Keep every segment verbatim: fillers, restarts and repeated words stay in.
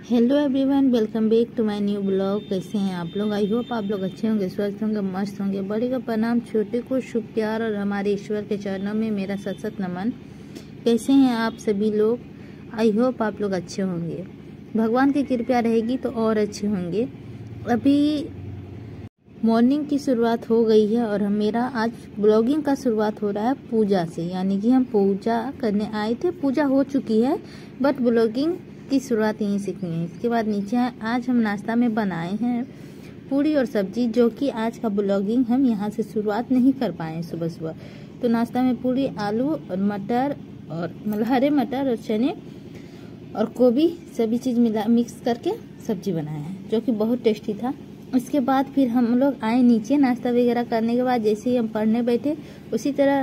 Hello everyone, welcome back to my new blog. कैसे हैं आप लोग? आई होप आप लोग अच्छे होंगे, स्वस्थ होंगे, मस्त होंगे। बड़े का प्रणाम, छोटे को शुभ प्यार और हमारे ईश्वर के चरणों में मेरा सत सत नमन। कैसे हैं आप सभी लोग? आई होप आप लोग अच्छे होंगे। भगवान की कृपा रहेगी तो और अच्छे होंगे। अभी मॉर्निंग की शुरुआत हो गई है और हम मेरा आज ब्लॉगिंग का शुरुआत हो रहा है पूजा से, यानी कि हम पूजा करने आए थे। पूजा हो चुकी है बट ब्लॉगिंग की शुरुआत यहीं से की है। इसके बाद नीचे आज हम नाश्ता में बनाए हैं पूरी और सब्जी, जो कि आज का ब्लॉगिंग हम यहाँ से शुरुआत नहीं कर पाए सुबह सुबह। तो नाश्ता में पूरी, आलू और मटर और मतलब हरे मटर और चने और गोभी सभी चीज़ मिला मिक्स करके सब्जी बनाए हैं, जो कि बहुत टेस्टी था। उसके बाद फिर हम लोग आए नीचे नाश्ता वगैरह करने के बाद। जैसे ही हम पढ़ने बैठे उसी तरह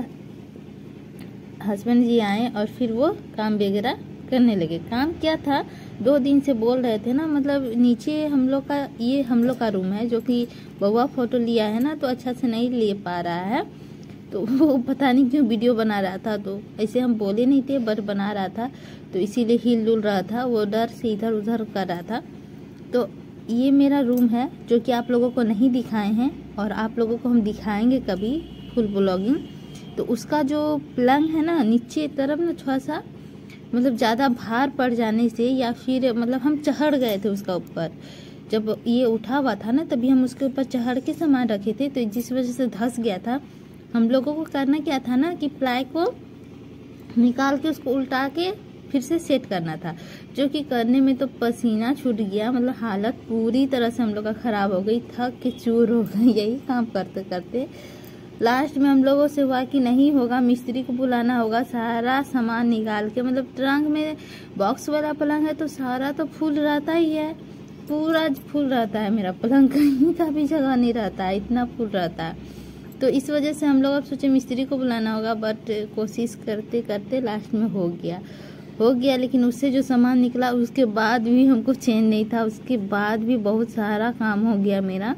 हस्बैंड जी आए और फिर वो काम वगैरह करने लगे। काम क्या था, दो दिन से बोल रहे थे ना, मतलब नीचे हम लोग का ये हम लोग का रूम है, जो कि बउआ फोटो लिया है ना तो अच्छा से नहीं ले पा रहा है। तो वो पता नहीं क्यों वीडियो बना रहा था, तो ऐसे हम बोले नहीं थे बट बना रहा था, तो इसीलिए हिल डुल रहा था, वो डर से इधर उधर कर रहा था। तो ये मेरा रूम है जो कि आप लोगों को नहीं दिखाए हैं और आप लोगों को हम दिखाएंगे कभी फुल ब्लॉगिंग। तो उसका जो पलंग है ना नीचे तरफ ना, थोड़ा सा मतलब ज़्यादा भार पड़ जाने से या फिर मतलब हम चढ़ गए थे उसका ऊपर। जब ये उठा हुआ था ना तभी हम उसके ऊपर चढ़ के सामान रखे थे, तो जिस वजह से धंस गया था। हम लोगों को करना क्या था ना कि प्लाई को निकाल के उसको उल्टा के फिर से सेट करना था, जो कि करने में तो पसीना छूट गया, मतलब हालत पूरी तरह से हम लोग का खराब हो गई, थक के चूर हो गई यही काम करते करते। लास्ट में हम लोगों से हुआ कि नहीं होगा, मिस्त्री को बुलाना होगा। सारा सामान निकाल के, मतलब ट्रंक में बॉक्स वाला पलंग है तो सारा तो फुल रहता ही है, पूरा फुल रहता है मेरा पलंग, कहीं का भी जगह नहीं रहता है, इतना फुल रहता है। तो इस वजह से हम लोग अब सोचे मिस्त्री को बुलाना होगा, बट कोशिश करते करते लास्ट में हो गया हो गया लेकिन उससे जो सामान निकला उसके बाद भी हमको चैन नहीं था। उसके बाद भी बहुत सारा काम हो गया मेरा,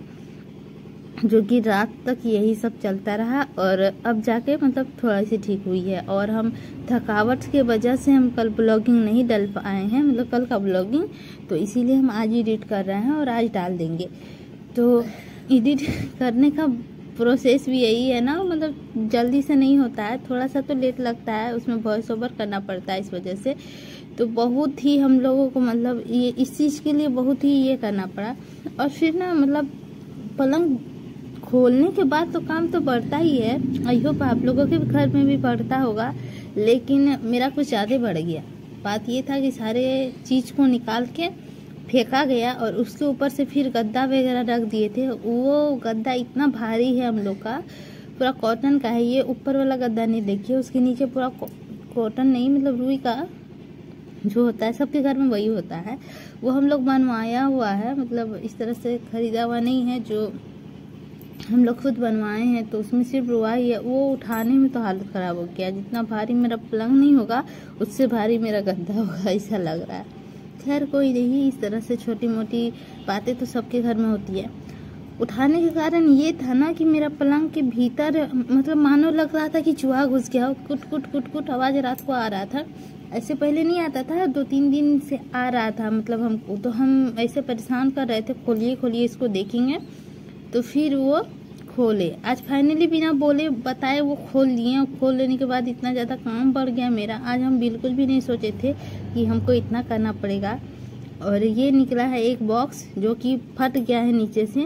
जो कि रात तक यही सब चलता रहा और अब जाके मतलब थोड़ा सी ठीक हुई है। और हम थकावट के वजह से हम कल ब्लॉगिंग नहीं डाल पाए हैं, मतलब कल का ब्लॉगिंग, तो इसीलिए हम आज एडिट कर रहे हैं और आज डाल देंगे। तो एडिट करने का प्रोसेस भी यही है ना, मतलब जल्दी से नहीं होता है, थोड़ा सा तो लेट लगता है, उसमें वॉइस ओवर करना पड़ता है, इस वजह से तो बहुत ही हम लोगों को मतलब ये इस चीज़ के लिए बहुत ही ये करना पड़ा। और फिर ना मतलब पलंग खोलने के बाद तो काम तो बढ़ता ही है, आई होप आप लोगों के घर में भी बढ़ता होगा, लेकिन मेरा कुछ ज़्यादा बढ़ गया। बात ये था कि सारे चीज़ को निकाल के फेंका गया और उसके ऊपर से फिर गद्दा वगैरह रख दिए थे। वो गद्दा इतना भारी है हम लोग का, पूरा कॉटन का है। ये ऊपर वाला गद्दा नहीं, देखिए उसके नीचे पूरा कॉटन नहीं, मतलब रुई का जो होता है, सबके घर में वही होता है, वो हम लोग बनवाया हुआ है, मतलब इस तरह से खरीदा हुआ नहीं है, जो हम लोग खुद बनवाए हैं। तो उसमें सिर्फ रुआई है, वो उठाने में तो हालत ख़राब हो गया। जितना भारी मेरा पलंग नहीं होगा उससे भारी मेरा गद्दा होगा, ऐसा लग रहा है। खैर कोई नहीं, इस तरह से छोटी मोटी बातें तो सबके घर में होती है। उठाने के कारण ये था ना कि मेरा पलंग के भीतर मतलब मानो लग रहा था कि चूहा घुस गया हो, कुट कुट कुट कुट आवाज़ रात को आ रहा था। ऐसे पहले नहीं आता था, दो तीन दिन से आ रहा था, मतलब हमको तो हम ऐसे परेशान कर रहे थे, खोलिए खोलिए इसको देखेंगे, तो फिर वो खोले। आज फाइनली बिना बोले बताए वो खोल लिए। खोल लेने के बाद इतना ज़्यादा काम बढ़ गया मेरा, आज हम बिल्कुल भी नहीं सोचे थे कि हमको इतना करना पड़ेगा। और ये निकला है एक बॉक्स जो कि फट गया है नीचे से।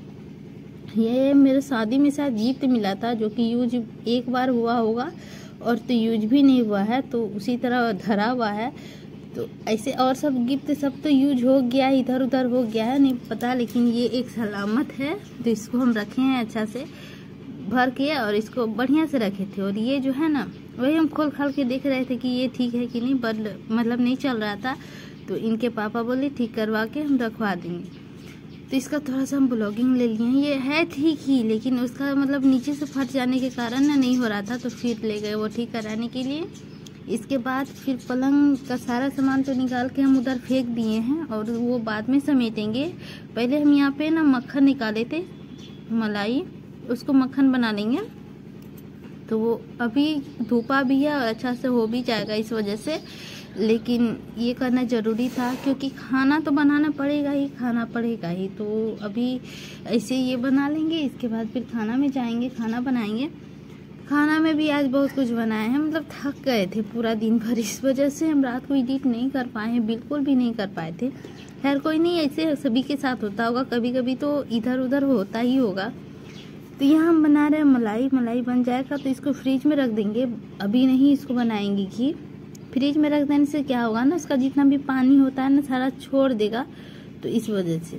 ये मेरे शादी में शायद गिफ्ट मिला था, जो कि यूज एक बार हुआ होगा और तो यूज भी नहीं हुआ है, तो उसी तरह धरा हुआ है। तो ऐसे और सब गिफ्ट सब तो यूज हो गया, इधर उधर हो गया है, नहीं पता, लेकिन ये एक सलामत है, तो इसको हम रखे हैं अच्छा से भर के और इसको बढ़िया से रखे थे। और ये जो है ना, वही हम खोल खाल के देख रहे थे कि ये ठीक है कि नहीं, बट मतलब नहीं चल रहा था, तो इनके पापा बोले ठीक करवा के हम रखवा देंगे। तो इसका थोड़ा सा हम ब्लॉगिंग ले लिए। ये है ठीक ही, लेकिन उसका मतलब नीचे से फट जाने के कारण ना नहीं हो रहा था, तो फिर ले गए वो ठीक कराने के लिए। इसके बाद फिर पलंग का सारा सामान तो निकाल के हम उधर फेंक दिए हैं और वो बाद में समेटेंगे। पहले हम यहाँ पे ना मक्खन निकाले थे, मलाई, उसको मक्खन बना लेंगे। तो वो अभी धूपा भी है और अच्छा से हो भी जाएगा, इस वजह से लेकिन ये करना ज़रूरी था क्योंकि खाना तो बनाना पड़ेगा ही, खाना पड़ेगा ही। तो अभी ऐसे ये बना लेंगे, इसके बाद फिर खाना में जाएंगे, खाना बनाएंगे। खाना में भी आज बहुत कुछ बनाए हैं, मतलब थक गए थे पूरा दिन भर, इस वजह से हम रात को एडिट नहीं कर पाए हैं, बिल्कुल भी नहीं कर पाए थे। खैर कोई नहीं, ऐसे सभी के साथ होता होगा, कभी कभी तो इधर उधर होता ही होगा। तो यहाँ हम बना रहे हैं मलाई। मलाई बन जाएगा तो इसको फ्रिज में रख देंगे, अभी नहीं इसको बनाएंगे घी। फ्रिज में रख देने से क्या होगा ना, इसका जितना भी पानी होता है ना सारा छोड़ देगा, तो इस वजह से।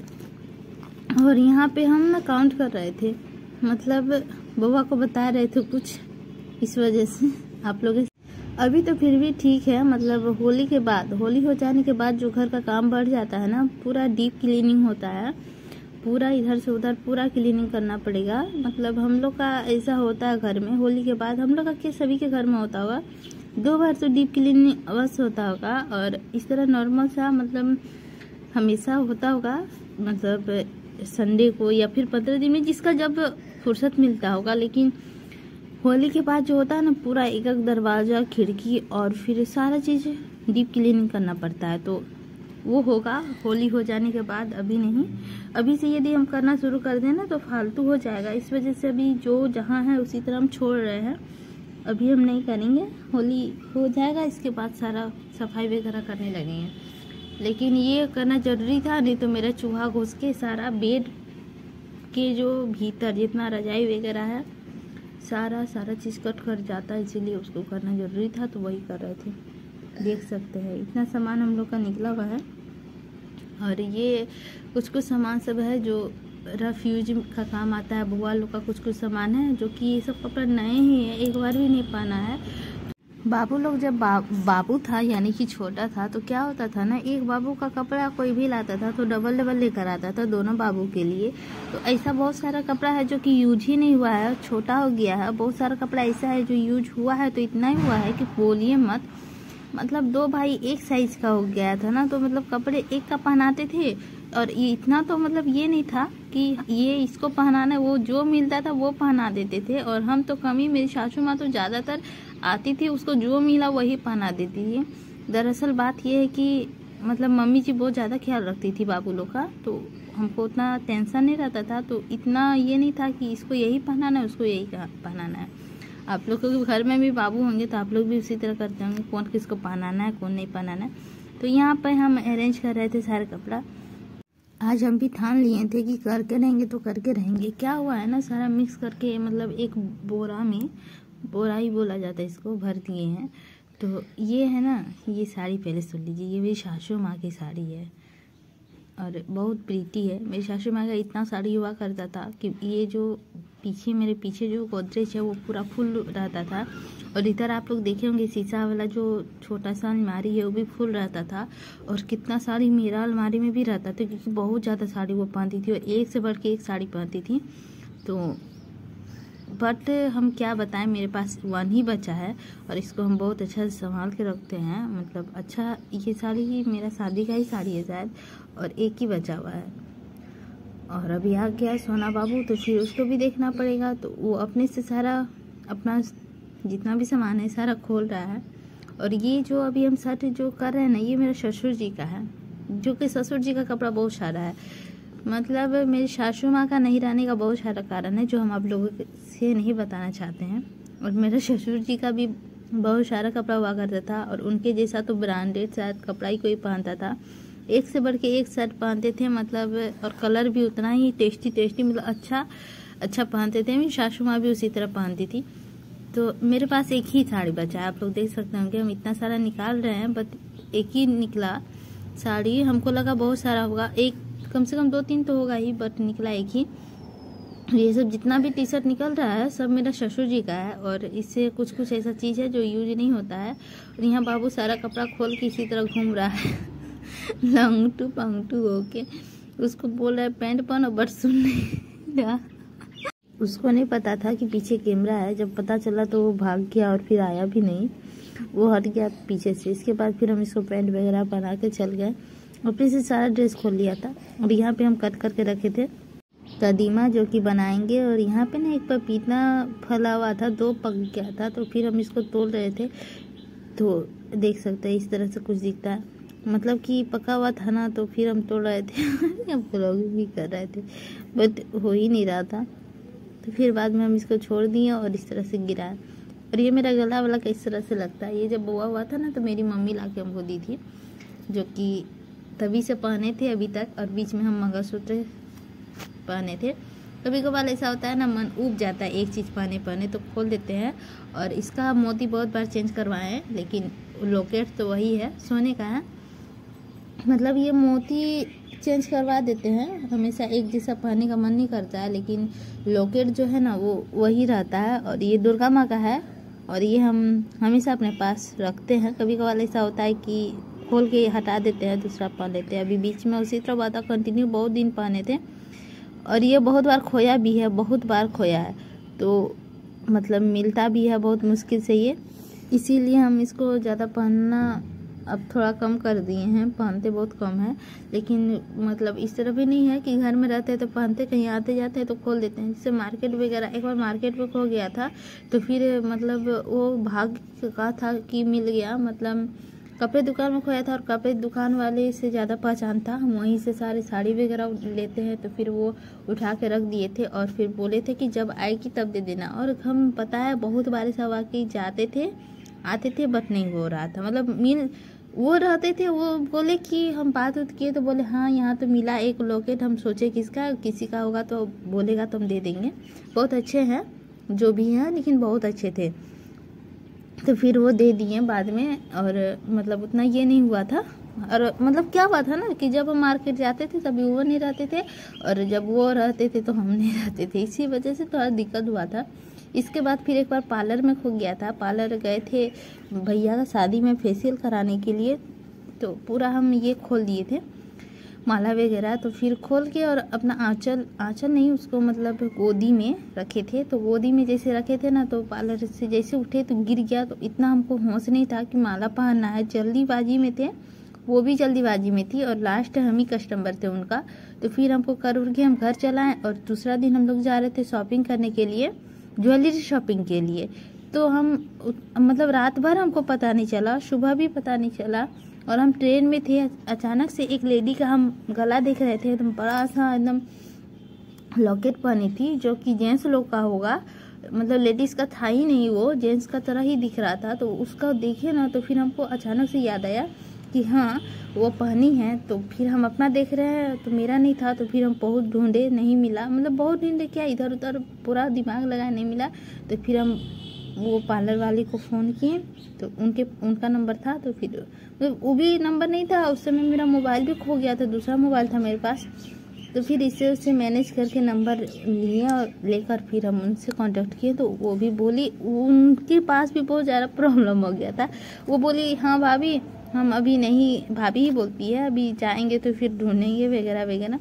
और यहाँ पे हम ना काउंट कर रहे थे, मतलब बउआ को बता रहे थे कुछ, इस वजह से आप लोग। अभी तो फिर भी ठीक है, मतलब होली के बाद, होली हो जाने के बाद जो घर का काम बढ़ जाता है ना, पूरा डीप क्लीनिंग होता है, पूरा इधर से उधर पूरा क्लीनिंग करना पड़ेगा। मतलब हम लोग का ऐसा होता है घर में, होली के बाद हम लोग का सभी के घर में होता होगा, दो बार तो डीप क्लीनिंग अवश्य होता होगा। और इस तरह नॉर्मल सा मतलब हमेशा होता होगा, मतलब संडे को या फिर पंद्रह दिन में, जिसका जब फुर्सत मिलता होगा। लेकिन होली के बाद जो होता है ना, पूरा एक एक दरवाज़ा, खिड़की और फिर सारा चीज़ डीप क्लीनिंग करना पड़ता है, तो वो होगा होली हो जाने के बाद, अभी नहीं। अभी से यदि हम करना शुरू कर दें ना तो फालतू हो जाएगा, इस वजह से अभी जो जहाँ है उसी तरह हम छोड़ रहे हैं, अभी हम नहीं करेंगे। होली हो जाएगा इसके बाद सारा सफाई वगैरह करने लगेंगे। लेकिन ये करना ज़रूरी था, नहीं तो मेरा चूहा घुस के सारा बेड के जो भीतर जितना रजाई वगैरह है सारा सारा चीज़ कट कर जाता है, इसीलिए उसको करना ज़रूरी था, तो वही कर रहे थे। देख सकते हैं इतना सामान हम लोग का निकला हुआ है। और ये कुछ कुछ सामान सब है जो रफ यूज का काम आता है। बुआ लोग का कुछ कुछ सामान है जो कि ये सब कपड़ा नए ही है, एक बार भी नहीं पहना है। बाबू लोग जब बा, बाबू था यानी कि छोटा था, तो क्या होता था ना, एक बाबू का कपड़ा कोई भी लाता था तो डबल डबल लेकर आता था दोनों बाबू के लिए। तो ऐसा बहुत सारा कपड़ा है जो कि यूज ही नहीं हुआ है, छोटा हो गया है। बहुत सारा कपड़ा ऐसा है जो यूज हुआ है तो इतना ही हुआ है कि बोलिए मत। मतलब दो भाई एक साइज का हो गया था ना, तो मतलब कपड़े एक का पहनाते थे, और ये इतना तो मतलब ये नहीं था कि ये इसको पहनाना, वो जो मिलता था वो पहना देते थे। और हम तो कम ही, मेरी सासू माँ तो ज़्यादातर आती थी, उसको जो मिला वही पहना देती थी। दरअसल बात ये है कि मतलब मम्मी जी बहुत ज़्यादा ख्याल रखती थी बाबू लोग का, तो हमको उतना टेंशन नहीं रहता था, तो इतना ये नहीं था कि इसको यही पहनाना है उसको यही पहनाना है। आप लोग के घर में भी बाबू होंगे तो आप लोग भी उसी तरह करते होंगे, कौन किसको पहनाना है कौन नहीं पहनाना है। तो यहाँ पर हम अरेंज कर रहे थे सारे कपड़ा। आज हम भी ठान लिए थे कि करके रहेंगे तो करके रहेंगे। क्या हुआ है ना, सारा मिक्स करके मतलब एक बोरा में, बोरा ही बोला जाता है इसको, भर दिए हैं। तो ये है ना, ये साड़ी पहले सुन लीजिए, ये मेरी सासू माँ की साड़ी है और बहुत प्रीति है। मेरी सासू माँ का इतना साड़ी हुआ करता था कि ये जो पीछे, मेरे पीछे जो गोदरेज है वो पूरा फुल रहता था। और इधर आप लोग देखे होंगे शीशा वाला जो छोटा सा अलमारी है वो भी फुल रहता था। और कितना साड़ी मेरा अलमारी में भी रहता था, क्योंकि बहुत ज़्यादा साड़ी वो पहनती थी और एक से बढ़ के एक साड़ी पहनती थी। तो बट हम क्या बताएं, मेरे पास वन ही बचा है और इसको हम बहुत अच्छा से संभाल के रखते हैं। मतलब अच्छा, ये साड़ी ही मेरा शादी का ही साड़ी है शायद, और एक ही बचा हुआ है। और अभी आ गया सोना बाबू, तो फिर उसको भी देखना पड़ेगा। तो वो अपने से सारा अपना जितना भी सामान है सारा खोल रहा है। और ये जो अभी हम शर्ट जो कर रहे हैं ना, ये मेरे ससुर जी का है, जो कि ससुर जी का कपड़ा बहुत सारा है। मतलब मेरी सासू माँ का नहीं रहने का बहुत सारा कारण है जो हम आप लोगों से नहीं बताना चाहते हैं। और मेरे ससुर जी का भी बहुत सारा कपड़ा हुआ करता था, और उनके जैसा तो ब्रांडेड शायद कपड़ा ही कोई पहनता था, एक से बढ़ के एक शर्ट पहनते थे। मतलब और कलर भी उतना ही टेस्टी टेस्टी मतलब अच्छा अच्छा पहनते थे। मेरी सासू माँ भी उसी तरह पहनती थी। तो मेरे पास एक ही साड़ी बचा है, आप लोग देख सकते होंगे हम इतना सारा निकाल रहे हैं, बट एक ही निकला साड़ी। हमको लगा बहुत सारा होगा, एक कम से कम दो तीन तो होगा ही, बट निकला एक ही। ये सब जितना भी टी शर्ट निकल रहा है सब मेरा ससुर जी का है, और इससे कुछ कुछ ऐसा चीज़ है जो यूज नहीं होता है। और यहाँ बाबू सारा कपड़ा खोल के इसी तरह घूम रहा है लंगटू पंगटू होके। उसको बोल रहा है पैंट पहनो, बट सुन नहीं रहा। उसको नहीं पता था कि पीछे कैमरा है। जब पता चला तो वो भाग गया और फिर आया भी नहीं, वो हट गया पीछे से। इसके बाद फिर हम इसको पैंट वगैरह पहना के चल गए और फिर से सारा ड्रेस खोल लिया था। और यहाँ पे हम कट करके रखे थे कदीमा जो कि बनाएंगे। और यहाँ पे ना एक पपीता फला हुआ था, दो पक गया था, तो फिर हम इसको तोड़ रहे थे। तो देख सकते हैं इस तरह से कुछ दिखता है, मतलब कि पका हुआ था ना, तो फिर हम तोड़ रहे थे हम ब्लॉगिंग भी कर रहे थे बट हो ही नहीं रहा था। तो फिर बाद में हम इसको छोड़ दिए और इस तरह से गिराया। और ये मेरा गला वाला किस तरह से लगता है, ये जब बोआ हुआ था ना तो मेरी मम्मी ला के हमको दी थी, जो कि तभी से पहने थे अभी तक। और बीच में हम मंगलसूत्र पहने थे। कभी कभार ऐसा होता है ना, मन ऊब जाता है एक चीज़ पहने पहने तो खोल देते हैं। और इसका मोती बहुत बार चेंज करवाए हैं, लेकिन लॉकेट तो वही है, सोने का है। मतलब ये मोती चेंज करवा देते हैं, हमेशा एक जैसा पहनने का मन नहीं करता है, लेकिन लॉकेट जो है ना वो वही रहता है। और ये दुर्गा माँ का है और ये हम हमेशा अपने पास रखते हैं। कभी कभार ऐसा होता है कि खोल के हटा देते हैं, दूसरा पहन लेते हैं। अभी बीच में उसी तरह बात कंटिन्यू बहुत दिन पहने थे और ये बहुत बार खोया भी है, बहुत बार खोया है, तो मतलब मिलता भी है बहुत मुश्किल से ये, इसीलिए हम इसको ज़्यादा पहनना अब थोड़ा कम कर दिए हैं, पहनते बहुत कम है। लेकिन मतलब इस तरह भी नहीं है कि घर में रहते हैं तो पहनते, कहीं आते जाते हैं तो खोल देते हैं। जैसे मार्केट वगैरह, एक बार मार्केट में खो गया था तो फिर मतलब वो भाग्य का था कि मिल गया। मतलब कपड़े दुकान में खोया था और कपड़े दुकान वाले से ज़्यादा पहचान था, हम वहीं से सारे साड़ी वगैरह लेते हैं। तो फिर वो उठा के रख दिए थे और फिर बोले थे कि जब आएगी तब दे देना। और हम पता है बहुत बारिश हवा की जाते थे आते थे बट नहीं हो रहा था, मतलब मिल वो रहते थे। वो बोले कि हम बात उत किए तो बोले हाँ यहाँ तो मिला एक लॉकेट, हम सोचे किसका किसी का होगा तो बोलेगा तो हम दे देंगे। बहुत अच्छे हैं जो भी हैं, लेकिन बहुत अच्छे थे, तो फिर वो दे दिए बाद में। और मतलब उतना ये नहीं हुआ था। और मतलब क्या बात है ना कि जब हम मार्केट जाते थे तभी वो नहीं रहते थे और जब वो रहते थे तो हम नहीं रहते थे, इसी वजह से थोड़ा दिक्कत हुआ था। इसके बाद फिर एक बार पार्लर में खो गया था। पार्लर गए थे भैया का शादी में फेशियल कराने के लिए, तो पूरा हम ये खोल दिए थे माला वगैरह। तो फिर खोल के और अपना आंचल आंचल नहीं उसको मतलब गोदी में रखे थे। तो गोदी में जैसे रखे थे ना तो पार्लर से जैसे उठे तो गिर गया। तो इतना हमको होश नहीं था कि माला पहनना है, जल्दीबाजी में थे, वो भी जल्दीबाजी में थी और लास्ट हम ही कस्टमर थे उनका। तो फिर हमको कर उड़ के हम घर चलाएं और दूसरा दिन हम लोग जा रहे थे शॉपिंग करने के लिए, ज्वेलरी शॉपिंग के लिए। तो हम मतलब रात भर हमको पता नहीं चला, सुबह भी पता नहीं चला। और हम ट्रेन में थे, अचानक से एक लेडी का हम गला देख रहे थे, एकदम बड़ा सा एकदम लॉकेट पहनी थी जो कि जेंट्स लोग का होगा, मतलब लेडीज का था ही नहीं, वो जेंट्स का तरह ही दिख रहा था। तो उसका देखे ना तो फिर हमको अचानक से याद आया कि हाँ वो पहनी है। तो फिर हम अपना देख रहे हैं तो मेरा नहीं था। तो फिर हम बहुत ढूंढे, नहीं मिला, मतलब बहुत ढूंढे क्या इधर उधर पूरा दिमाग लगाया, नहीं मिला। तो फिर हम वो पार्लर वाले को फ़ोन किए तो उनके उनका नंबर था। तो फिर तो वो भी नंबर नहीं था उस समय, मेरा मोबाइल भी खो गया था, दूसरा मोबाइल था मेरे पास। तो फिर इससे उससे मैनेज करके नंबर लिए और लेकर फिर हम उनसे कांटेक्ट किए। तो वो भी बोली, उनके पास भी बहुत ज़्यादा प्रॉब्लम हो गया था। वो बोली हाँ भाभी हम अभी नहीं, भाभी ही बोलती है, अभी जाएंगे तो फिर ढूंढेंगे वगैरह वगैरह।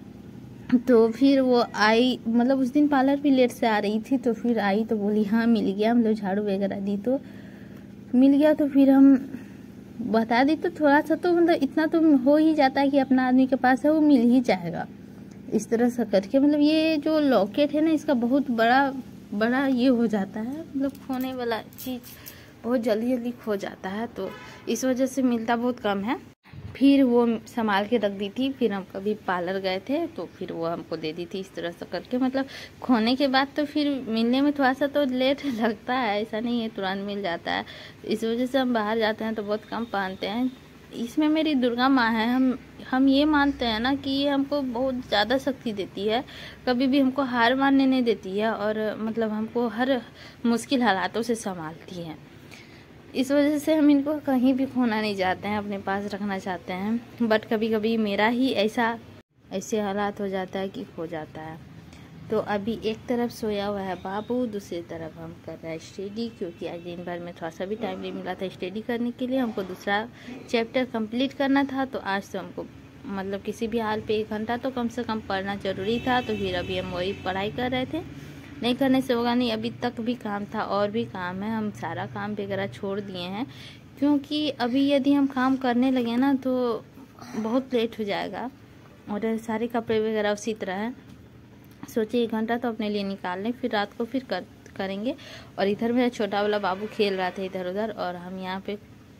तो फिर वो आई, मतलब उस दिन पार्लर भी लेट से आ रही थी। तो फिर आई तो बोली हाँ मिल गया, मतलब झाड़ू वगैरह दी तो मिल गया। तो फिर हम बता दी तो थोड़ा सा तो मतलब इतना तो हो ही जाता है कि अपना आदमी के पास है वो मिल ही जाएगा, इस तरह से करके। मतलब ये जो लॉकेट है ना इसका बहुत बड़ा बड़ा ये हो जाता है, मतलब खोने वाला चीज़ बहुत जल्दी जल्दी खो जाता है, तो इस वजह से मिलता बहुत कम है। फिर वो संभाल के रख दी थी। फिर हम कभी पार्लर गए थे तो फिर वो हमको दे दी थी इस तरह से करके। मतलब खोने के बाद तो फिर मिलने में थोड़ा सा तो लेट लगता है, ऐसा नहीं है तुरंत मिल जाता है। इस वजह से हम बाहर जाते हैं तो बहुत कम पहनते हैं। इसमें मेरी दुर्गा माँ है, हम हम ये मानते हैं ना कि ये हमको बहुत ज़्यादा शक्ति देती है, कभी भी हमको हार मानने नहीं देती है और मतलब हमको हर मुश्किल हालातों से संभालती है। इस वजह से हम इनको कहीं भी खोना नहीं चाहते हैं, अपने पास रखना चाहते हैं। बट कभी कभी मेरा ही ऐसा ऐसे हालात हो जाता है कि खो जाता है। तो अभी एक तरफ सोया हुआ है बाबू, दूसरी तरफ हम कर रहे हैं स्टडी, क्योंकि आज दिन भर में थोड़ा सा भी टाइम नहीं मिला था स्टडी करने के लिए। हमको दूसरा चैप्टर कंप्लीट करना था, तो आज तो हमको मतलब किसी भी हाल पे एक घंटा तो कम से कम पढ़ना ज़रूरी था। तो फिर अभी हम वही पढ़ाई कर रहे थे, नहीं करने से होगा नहीं। अभी तक भी काम था और भी काम है, हम सारा काम वगैरह छोड़ दिए हैं, क्योंकि अभी यदि हम काम करने लगे ना तो बहुत लेट हो जाएगा। और सारे कपड़े वगैरह उसी तरह है, सोचे एक घंटा तो अपने लिए निकाल लें, फिर रात को फिर कर करेंगे। और इधर मेरा छोटा वाला बाबू खेल रहा था इधर उधर और हम यहाँ पे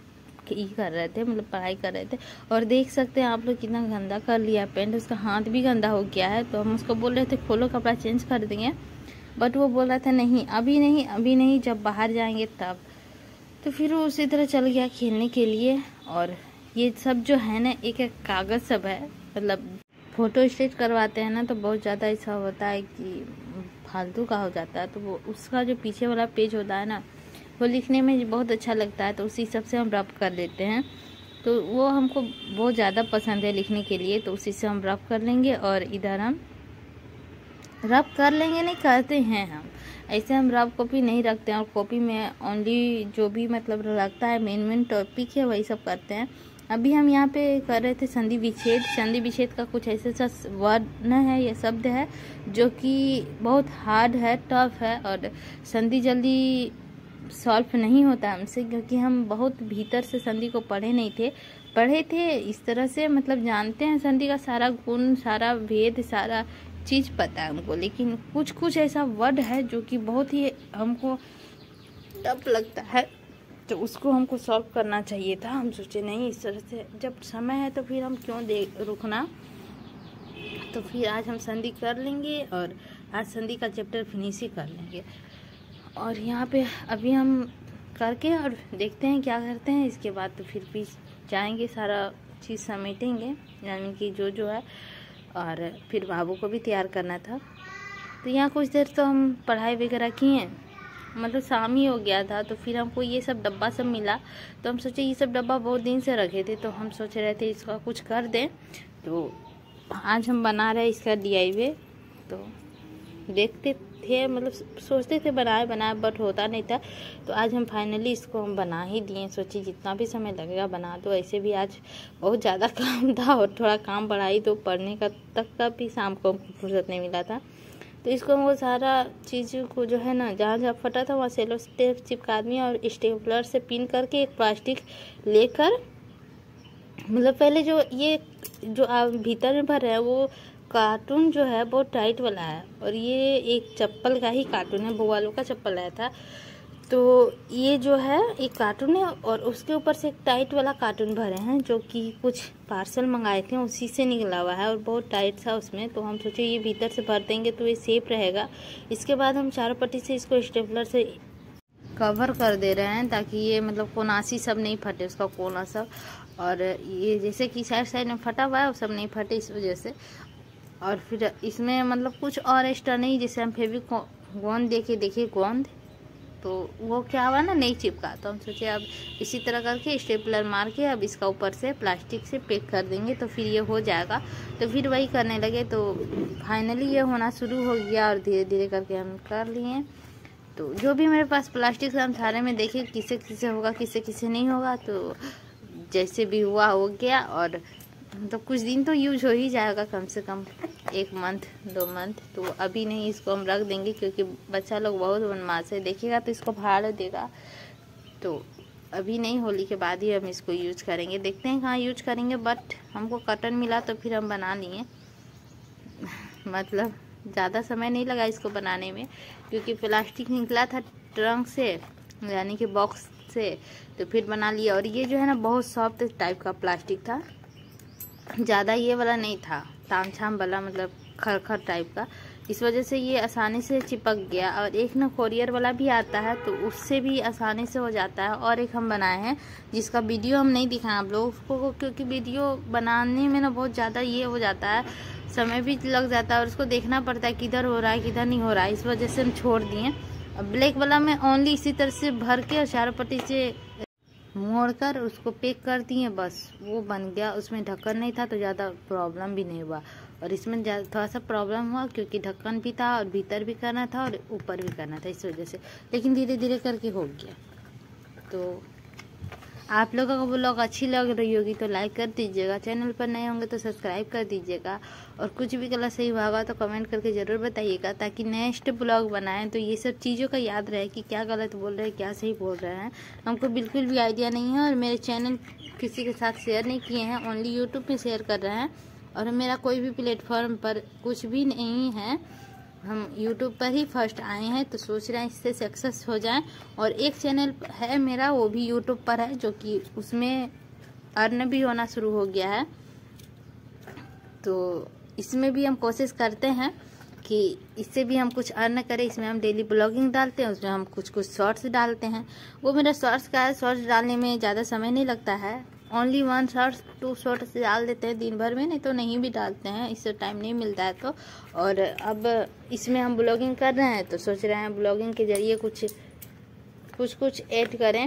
ये कर रहे थे, मतलब पढ़ाई कर रहे थे। और देख सकते हैं आप लोग कितना गंदा कर लिया पेंट, उसका हाथ भी गंदा हो गया है। तो हम उसको बोल रहे थे खोलो कपड़ा चेंज कर देंगे, बट वो बोल रहा था नहीं अभी नहीं अभी नहीं, जब बाहर जाएंगे तब। तो फिर वो उसी तरह चल गया खेलने के लिए। और ये सब जो है ना एक एक कागज़ सब है, मतलब फ़ोटो स्टेट करवाते हैं ना तो बहुत ज़्यादा ऐसा होता है कि फालतू का हो जाता है। तो वो उसका जो पीछे वाला पेज होता है ना वो लिखने में बहुत अच्छा लगता है, तो उसी सब से हम रब कर लेते हैं। तो वो हमको बहुत ज़्यादा पसंद है लिखने के लिए, तो उसी से हम रब कर लेंगे। और इधर हम रब कर लेंगे नहीं करते हैं हम, ऐसे हम रब कॉपी नहीं रखते हैं। और कॉपी में ओनली जो भी मतलब लगता है मेन मेन टॉपिक है वही सब करते हैं। अभी हम यहाँ पे कर रहे थे संधि विच्छेद। संधि विच्छेद का कुछ ऐसे सा वर्ड न है, ये शब्द है जो कि बहुत हार्ड है, टफ है। और संधि जल्दी सॉल्व नहीं होता हमसे, क्योंकि हम बहुत भीतर से संधि को पढ़े नहीं थे पढ़े थे इस तरह से, मतलब जानते हैं संधि का सारा गुण, सारा भेद, सारा चीज़ पता है हमको। लेकिन कुछ कुछ ऐसा वर्ड है जो कि बहुत ही हमको टफ लगता है, तो उसको हमको सॉल्व करना चाहिए था। हम सोचे नहीं इस तरह से जब समय है तो फिर हम क्यों दे रुकना। तो फिर आज हम संधि कर लेंगे और आज संधि का चैप्टर फिनिश ही कर लेंगे। और यहाँ पे अभी हम करके और देखते हैं क्या करते हैं। इसके बाद तो फिर भी जाएंगे, सारा चीज़ समेटेंगे, यानी कि जो जो है। और फिर बाबू को भी तैयार करना था। तो यहाँ कुछ देर तो हम पढ़ाई वगैरह किए, मतलब शाम ही हो गया था। तो फिर हमको ये सब डब्बा सब मिला, तो हम सोचे ये सब डब्बा बहुत दिन से रखे थे, तो हम सोच रहे थे इसका कुछ कर दें। तो आज हम बना रहे इसका डी आई वाई। तो देखते थे, मतलब सोचते थे बनाए बनाए बट होता नहीं था। तो आज हम फाइनली इसको हम बना ही दिए। सोचिए जितना भी समय लगेगा बना दो। ऐसे भी आज बहुत ज़्यादा काम था और थोड़ा काम बढ़ाई तो पढ़ने का तक का भी शाम को फुर्सत नहीं मिला था। तो इसको वो सारा चीज़ को जो है ना जहाँ जहाँ फटा था वहाँ सेलो टेप चिपका दिए और स्टेपलर से पिन करके एक प्लास्टिक लेकर, मतलब पहले जो ये जो आप भीतर में भर है वो कार्टून जो है बहुत टाइट वाला है। और ये एक चप्पल का ही कार्टून है, बुवालों का चप्पल आया था। तो ये जो है एक कार्टून है और उसके ऊपर से एक टाइट वाला कार्टून भरे हैं, जो कि कुछ पार्सल मंगाए थे उसी से निकला हुआ है और बहुत टाइट था उसमें। तो हम सोचे ये भीतर से भर देंगे तो ये सेफ रहेगा। इसके बाद हम चारों पट्टी से इसको स्टेपलर से कवर कर दे रहे हैं ताकि ये मतलब कोनासी सब नहीं फटे, उसका कोना सब। और ये जैसे कि साइड साइड में फटा हुआ है वो सब नहीं फटे इस वजह से। और फिर इसमें मतलब कुछ और एक्स्ट्रा नहीं, जैसे हम फेविक गोंद देखे देखे गोंद, तो वो क्या हुआ ना नहीं चिपका। तो हम सोचे अब इसी तरह करके स्टेपलर मार के अब इसका ऊपर से प्लास्टिक से पैक कर देंगे तो फिर ये हो जाएगा। तो फिर वही करने लगे, तो फाइनली ये होना शुरू हो गया और धीरे धीरे करके हम कर लिए। तो जो भी मेरे पास प्लास्टिक हम सारे में देखे किसे किसे होगा किसे किसे नहीं होगा, तो जैसे भी हुआ हो गया। और तो कुछ दिन तो यूज हो ही जाएगा, कम से कम एक मंथ दो मंथ। तो अभी नहीं, इसको हम रख देंगे क्योंकि बच्चा लोग बहुत बदमाश है, देखेगा तो इसको फाड़ देगा। तो अभी नहीं, होली के बाद ही हम इसको यूज करेंगे। देखते हैं कहाँ यूज करेंगे, बट हमको कॉटन मिला तो फिर हम बना लिए। मतलब ज़्यादा समय नहीं लगा इसको बनाने में, क्योंकि प्लास्टिक निकला था ट्रंक से, यानी कि बॉक्स से, तो फिर बना लिया। और ये जो है ना बहुत सॉफ्ट टाइप का प्लास्टिक था, ज़्यादा ये वाला नहीं था ताम छाम वाला, मतलब खरखर टाइप का। इस वजह से ये आसानी से चिपक गया। और एक ना कोरियर वाला भी आता है तो उससे भी आसानी से हो जाता है। और एक हम बनाए हैं जिसका वीडियो हम नहीं दिखाएं आप लोगों को, क्योंकि वीडियो बनाने में ना बहुत ज़्यादा ये हो जाता है, समय भी लग जाता है और उसको देखना पड़ता है किधर हो रहा है किधर नहीं हो रहा है। इस वजह से हम छोड़ दिए। ब्लैक वाला में ओनली इसी तरह से भर के और चारों पट्टी से मोड़कर उसको पैक कर दिए, बस वो बन गया। उसमें ढक्कन नहीं था तो ज़्यादा प्रॉब्लम भी नहीं हुआ। और इसमें थोड़ा सा प्रॉब्लम हुआ क्योंकि ढक्कन भी था और भीतर भी करना था और ऊपर भी करना था, इस वजह से। लेकिन धीरे धीरे करके हो गया। तो आप लोगों को ब्लॉग अच्छी लग रही होगी तो लाइक कर दीजिएगा, चैनल पर नए होंगे तो सब्सक्राइब कर दीजिएगा। और कुछ भी गलत सही हुआ तो कमेंट करके ज़रूर बताइएगा, ताकि नेक्स्ट ब्लॉग बनाएं तो ये सब चीज़ों का याद रहे कि क्या गलत बोल रहे हैं क्या सही बोल रहे हैं। हमको बिल्कुल भी आइडिया नहीं है। और मेरे चैनल किसी के साथ शेयर नहीं किए हैं, ओनली यूट्यूब पे शेयर कर रहे हैं। और मेरा कोई भी प्लेटफॉर्म पर कुछ भी नहीं है, हम यूट्यूब पर ही फर्स्ट आए हैं, तो सोच रहे हैं इससे सक्सेस हो जाएं। और एक चैनल है मेरा, वो भी यूट्यूब पर है, जो कि उसमें अर्न भी होना शुरू हो गया है। तो इसमें भी हम कोशिश करते हैं कि इससे भी हम कुछ अर्न करें। इसमें हम डेली ब्लॉगिंग डालते हैं, उसमें हम कुछ कुछ शॉर्ट्स डालते हैं। वो मेरा शॉर्ट्स का है, शॉर्ट्स डालने में ज़्यादा समय नहीं लगता है, only one shorts two shorts डाल देते हैं दिन भर में, नहीं तो नहीं भी डालते हैं, इससे टाइम नहीं मिलता है तो। और अब इसमें हम ब्लॉगिंग कर रहे हैं, तो सोच रहे हैं ब्लॉगिंग के जरिए कुछ कुछ कुछ ऐड करें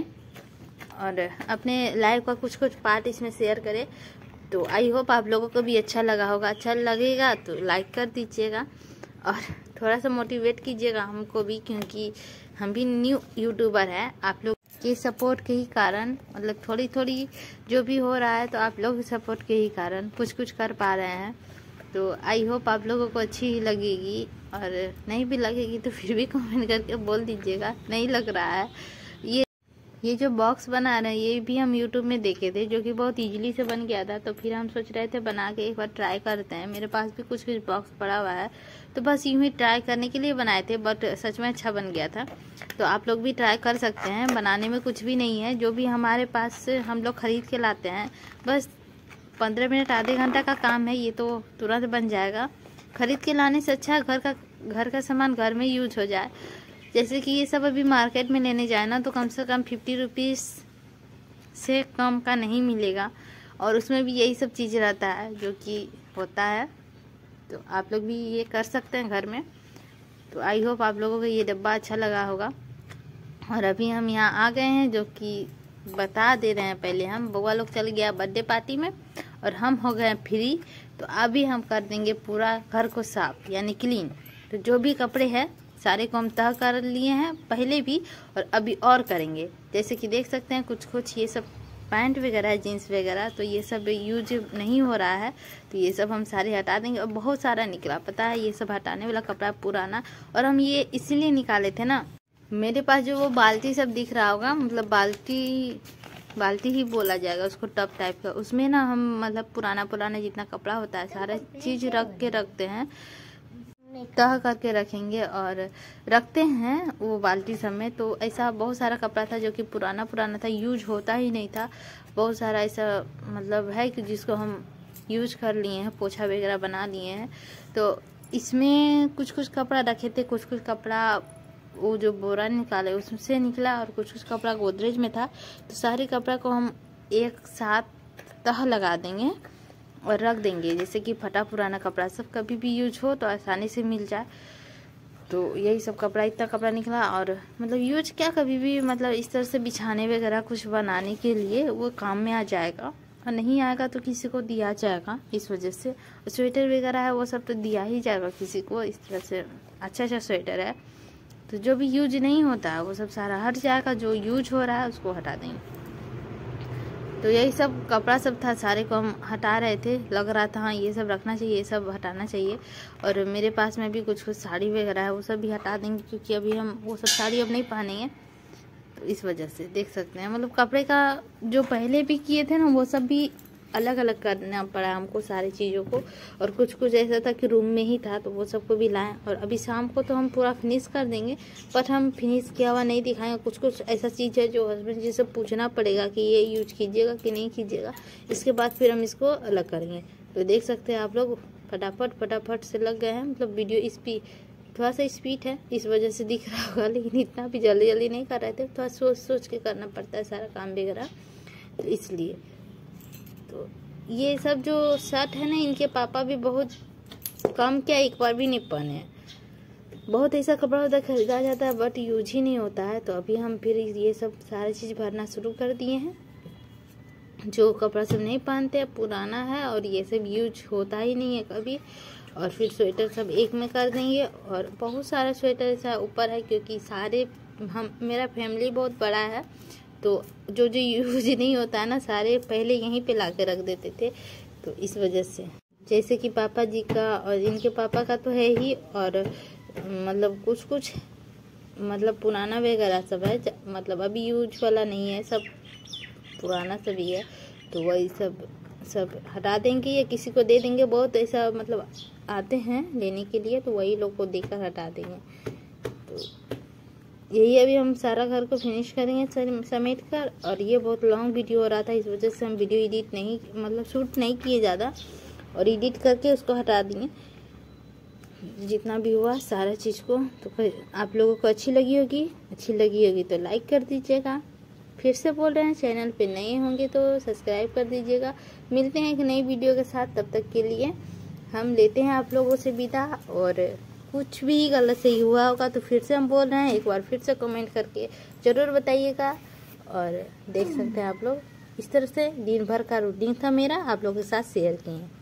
और अपने लाइफ का कुछ कुछ पार्ट इसमें शेयर करें। तो आई होप आप लोगों को भी अच्छा लगा होगा। अच्छा लगेगा तो लाइक कर दीजिएगा और थोड़ा सा मोटिवेट कीजिएगा हमको भी, क्योंकि हम भी न्यू यूट्यूबर हैं। आप लोग के सपोर्ट के ही कारण, मतलब थोड़ी थोड़ी जो भी हो रहा है, तो आप लोग के सपोर्ट के ही कारण कुछ कुछ कर पा रहे हैं। तो आई होप आप लोगों को अच्छी ही लगेगी, और नहीं भी लगेगी तो फिर भी कमेंट करके बोल दीजिएगा नहीं लग रहा है। ये ये जो बॉक्स बना रहे हैं, ये भी हम यूट्यूब में देखे थे, जो कि बहुत इजीली से बन गया था। तो फिर हम सोच रहे थे बना के एक बार ट्राई करते हैं। मेरे पास भी कुछ कुछ बॉक्स पड़ा हुआ है, तो बस यूं ही ट्राई करने के लिए बनाए थे, बट सच में अच्छा बन गया था। तो आप लोग भी ट्राई कर सकते हैं। बनाने में कुछ भी नहीं है, जो भी हमारे पास हम लोग खरीद के लाते हैं, बस पंद्रह मिनट आधे घंटा का काम है, ये तो तुरंत बन जाएगा। खरीद के लाने से अच्छा घर का घर का सामान घर में यूज हो जाए। जैसे कि ये सब अभी मार्केट में लेने जाए ना, तो कम से कम फिफ्टी रुपीज़ से कम का नहीं मिलेगा, और उसमें भी यही सब चीज़ रहता है जो कि होता है। तो आप लोग भी ये कर सकते हैं घर में। तो आई होप आप लोगों को ये डब्बा अच्छा लगा होगा। और अभी हम यहाँ आ गए हैं, जो कि बता दे रहे हैं, पहले हम बउआ लोग चल गया बर्थडे पार्टी में और हम हो गए फ्री। तो अभी हम कर देंगे पूरा घर को साफ, यानी क्लीन। तो जो भी कपड़े हैं सारे को हम तह कर लिए हैं पहले भी, और अभी और करेंगे। जैसे कि देख सकते हैं कुछ कुछ ये सब पैंट वगैरह है, जीन्स वगैरह, तो ये सब यूज नहीं हो रहा है, तो ये सब हम सारे हटा देंगे। और बहुत सारा निकला, पता है, ये सब हटाने वाला कपड़ा पुराना, और हम ये इसलिए निकाले थे ना। मेरे पास जो वो बाल्टी सब दिख रहा होगा, मतलब बाल्टी बाल्टी ही बोला जाएगा उसको, टब टाइप का, उसमें ना हम मतलब पुराना पुराना जितना कपड़ा होता है सारा चीज़ रख के रखते हैं, तह करके रखेंगे और रखते हैं वो बाल्टी सब में। तो ऐसा बहुत सारा कपड़ा था जो कि पुराना पुराना था, यूज होता ही नहीं था। बहुत सारा ऐसा मतलब है कि जिसको हम यूज कर लिए हैं, पोछा वगैरह बना लिए हैं। तो इसमें कुछ कुछ कपड़ा रखे थे, कुछ कुछ कपड़ा वो जो बोरा निकाले उससे निकला, और कुछ कुछ कपड़ा गोदरेज में था। तो सारे कपड़ा को हम एक साथ तह लगा देंगे और रख देंगे, जैसे कि फटा पुराना कपड़ा सब कभी भी यूज हो तो आसानी से मिल जाए। तो यही सब कपड़ा, इतना कपड़ा निकला, और मतलब यूज क्या, कभी भी मतलब इस तरह से बिछाने वगैरह कुछ बनाने के लिए वो काम में आ जाएगा, और नहीं आएगा तो किसी को दिया जाएगा। इस वजह से स्वेटर वगैरह है वो सब तो दिया ही जाएगा किसी को। इस तरह से अच्छा अच्छा स्वेटर है, तो जो भी यूज नहीं होता है वो सब सारा हट जाएगा, जो यूज हो रहा है उसको हटा देंगे। तो यही सब कपड़ा सब था, सारे को हम हटा रहे थे। लग रहा था हाँ ये सब रखना चाहिए, ये सब हटाना चाहिए। और मेरे पास में भी कुछ कुछ साड़ी वगैरह है, वो सब भी हटा देंगे, क्योंकि अभी हम वो सब साड़ी अब नहीं पहनेंगे। तो इस वजह से देख सकते हैं, मतलब कपड़े का जो पहले भी किए थे ना, वो सब भी अलग अलग करना पड़ा हमको सारी चीज़ों को। और कुछ कुछ ऐसा था कि रूम में ही था, तो वो सबको भी लाएं। और अभी शाम को तो हम पूरा फिनिश कर देंगे, पर हम फिनिश किया हुआ नहीं दिखाएंगे। कुछ कुछ ऐसा चीज़ है जो हस्बैंड जी से पूछना पड़ेगा कि ये यूज कीजिएगा कि नहीं कीजिएगा, इसके बाद फिर हम इसको अलग करेंगे। तो देख सकते हैं आप लोग, फटाफट फटाफट से लग गए हैं। मतलब वीडियो स्पीड थोड़ा सा स्पीड है, इस वजह से दिख रहा होगा, लेकिन इतना भी जल्दी जल्दी नहीं कर रहे थे, थोड़ा सोच सोच के करना पड़ता है सारा काम वगैरह, तो इसलिए। तो ये सब जो शर्ट है ना, इनके पापा भी बहुत कम क्या एक बार भी नहीं पहने हैं। बहुत ऐसा कपड़ा होता है खरीदा जाता है बट यूज ही नहीं होता है। तो अभी हम फिर ये सब सारी चीज़ भरना शुरू कर दिए हैं। जो कपड़ा सब नहीं पहनते हैं पुराना है, और ये सब यूज होता ही नहीं है कभी। और फिर स्वेटर सब एक में कर देंगे, और बहुत सारा स्वेटर ऐसा ऊपर है, क्योंकि सारे हम मेरा फैमिली बहुत बड़ा है, तो जो जो यूज नहीं होता है ना, सारे पहले यहीं पे ला के रख देते थे। तो इस वजह से जैसे कि पापा जी का और इनके पापा का तो है ही, और मतलब कुछ कुछ मतलब पुराना वगैरह सब है, मतलब अभी यूज वाला नहीं है, सब पुराना सभी है। तो वही सब सब हटा देंगे या किसी को दे देंगे। बहुत ऐसा मतलब आते हैं लेने के लिए, तो वही लोग को देकर हटा देंगे। तो यही अभी हम सारा घर को फिनिश करेंगे समेट कर। और ये बहुत लॉन्ग वीडियो हो रहा था, इस वजह से हम वीडियो एडिट नहीं मतलब शूट नहीं किए ज़्यादा, और एडिट करके उसको हटा दिए जितना भी हुआ सारा चीज़ को। तो आप लोगों को अच्छी लगी होगी, अच्छी लगी होगी तो लाइक कर दीजिएगा। फिर से बोल रहे हैं, चैनल पे नए होंगे तो सब्सक्राइब कर दीजिएगा। मिलते हैं एक नई वीडियो के साथ, तब तक के लिए हम लेते हैं आप लोगों से विदा। और कुछ भी गलत सही हुआ होगा तो फिर से हम बोल रहे हैं, एक बार फिर से कमेंट करके ज़रूर बताइएगा। और देख सकते हैं आप लोग, इस तरह से दिन भर का रूटीन था मेरा, आप लोगों के साथ शेयर किए हैं।